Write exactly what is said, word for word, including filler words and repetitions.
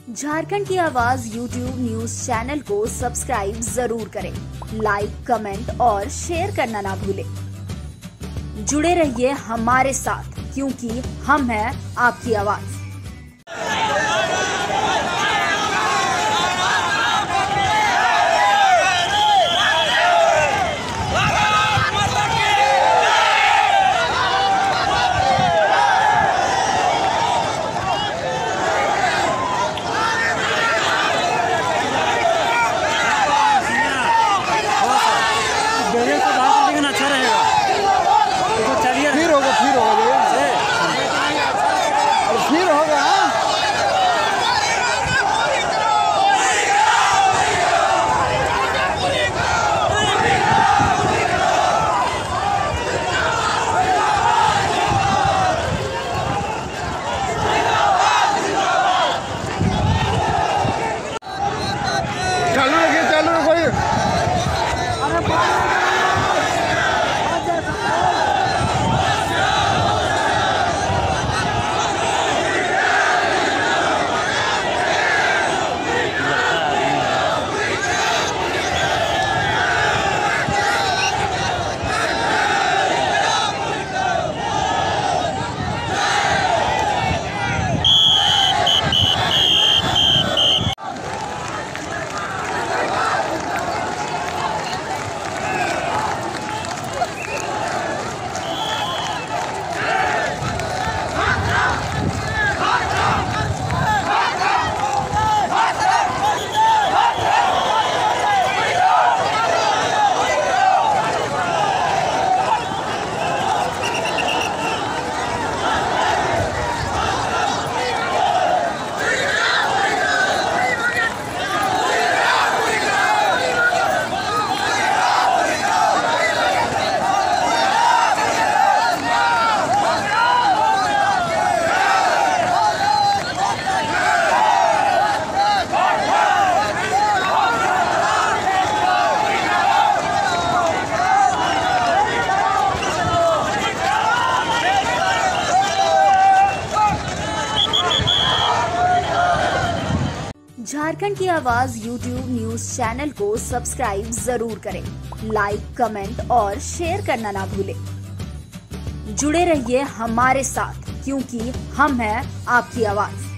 झारखंड की आवाज YouTube news channel को सब्सक्राइब जरूर करें। लाइक, कमेंट और शेयर करना ना भूलें। जुड़े रहिए हमारे साथ, क्योंकि हम हैं आपकी आवाज। अच्छा रहेगा तो चलिए फिर होगा फिर होगा फिर होगा। चालू रखिए चालू रखिए। झारखंड की आवाज यूट्यूब न्यूज चैनल को सब्सक्राइब जरूर करें। लाइक, कमेंट और शेयर करना ना भूलें। जुड़े रहिए हमारे साथ, क्योंकि हम हैं आपकी आवाज।